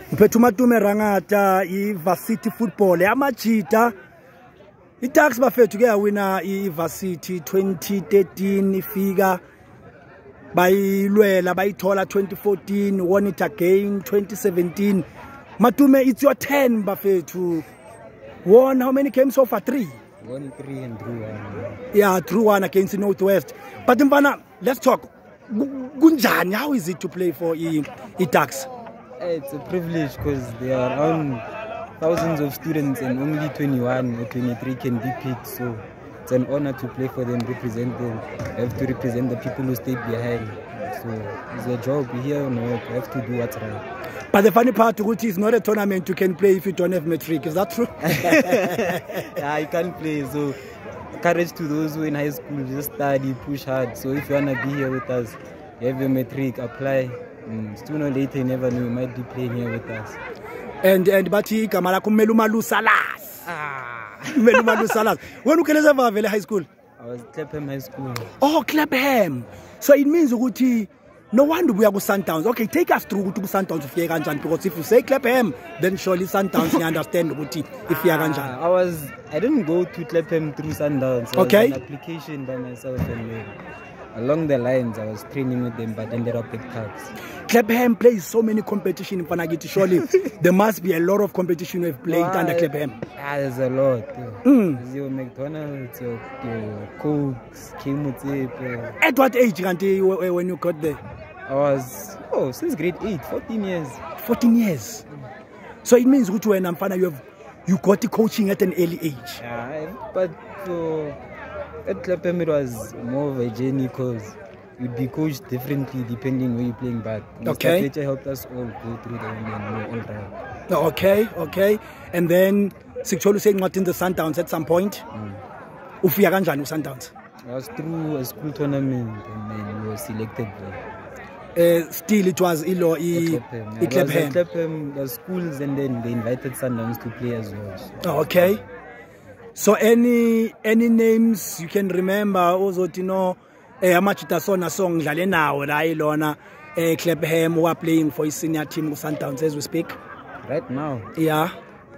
Matome Rangata Varsity football amajita Tuks bafethu ke wina Varsity 2013 ifika bayilwela bayithola 2014 won it again 2017 Matome, it's your 10 bafethu. Won how many games so far? 3. Won 3 and drew 1. Yeah, drew 1 against the Northwest. But mfana, let's talk. Kunjani, how is it to play for Tuks? It's a privilege because there are around thousands of students and only 21 or 23 can be picked. So it's an honor to play for them, represent them. I have to represent the people who stayed behind. So it's a job. We're here on work. I have to do what's right. But the funny part, which is not a tournament you can play if you don't have matric. Is that true? Yeah, you can't play. So courage to those who are in high school, just study, push hard. So if you want to be here with us, you have your matric, apply. Sooner or later, you never know, you might be playing here with us. And Bati Kamala Melumalu Salas. Melumalu Salas. When you can have high school? I was Clapham High School. Oh, Clapham. So it means no wonder we are go Sundowns. Okay, take us through to Sundowns if you are because if you say Clapham, then surely Sundowns you understand if you are I didn't go to Clapham through Sundowns. Okay. An application by myself and along the lines I was training with them but ended up with Tuks. Clapham plays so many competition in Panagiti. Surely there must be a lot of competition we've played under Clapham. Yeah, there's a lot. There's your McDonald's, your Cokes, At what age when you got there? I was since grade 8, 14 years. 14 years. So it means when you got the coaching at an early age. Yeah, but at Clapham it was more of a journey because you'd be coached differently depending where you're playing, but Mr. Fletcher helped us all go through the and all right. Okay. And then Sikcholu saying what in the Sundowns at some point. Ufika kanjani Sundowns? I was through a school tournament and then we were selected there. Still it was Clapham, the schools, and then they invited Sundowns to play as well. Okay. So any names you can remember also amachita sona song dlale nawo la ilona Clapham who are playing for his senior team Sundowns as we speak right now? Yeah.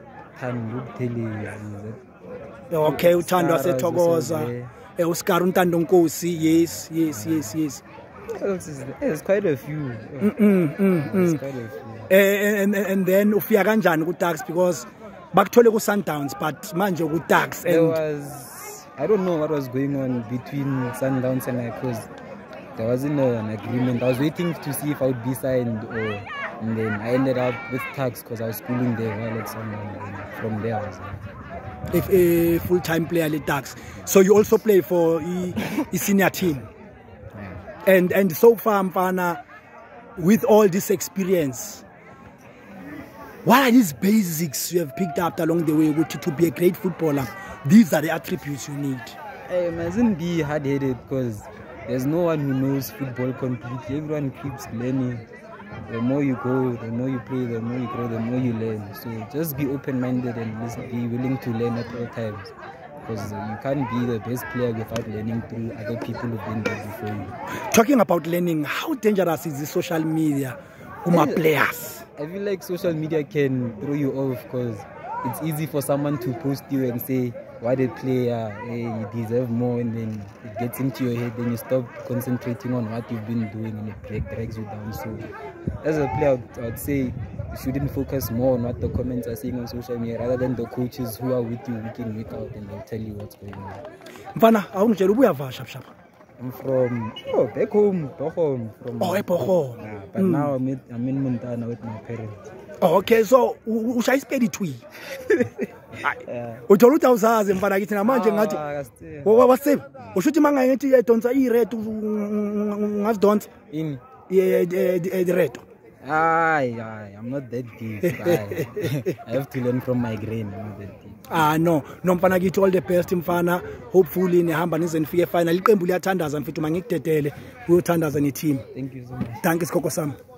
Okay, uThando waseThokoza, uScar uNtando Nkosi, yes. There's quite a few. There's quite a few. And then ufika kanjani kuTuks because bakuthole ku Sundowns but manje ku Tuks and I don't know what was going on between Sundowns and I because there wasn't an agreement. I was waiting to see if I would be signed and then I ended up with Tuks because I was schooling there while at Sundowns and from there I was a full-time player at Tuks. So you also play for the senior team. Yeah. And so far Mfana, with all this experience, what are these basics you have picked up along the way to be a great footballer? These are the attributes you need. I mustn't be hard-headed because there's no one who knows football completely. Everyone keeps learning. The more you go, the more you play, the more you grow, the more you learn. So just be open-minded and be willing to learn at all times. Because you can't be the best player without learning through other people who've been there before you. Talking about learning, how dangerous is the social media players? I feel like social media can throw you off because it's easy for someone to post you and say, why the player, you deserve more, and then it gets into your head, then you stop concentrating on what you've been doing and it drags you down. So as a player, I would say you shouldn't focus more on what the comments are saying on social media rather than the coaches who are with you week in, week out, and they'll tell you what's going on. Mfana, I'm from back home, Bochum. Bochum. Yeah, but now I'm in Montana with my parents. Okay, so ushaya isipedi twi. Uthola uzazi mfana kithi namanje ngathi wasebe ushuthi manga ngithi edonsa ired ngazidonsa in the red. I'm not that deep. I have to learn from my grain. I'm not that deep. No mfana kithi all the best mfana. Hopefully nihamba nize nifike final. Iqembu liyathandaza mfethu mangikudedele uyothandaza ne team. Thank you so much. Thank you Sikoko Sam.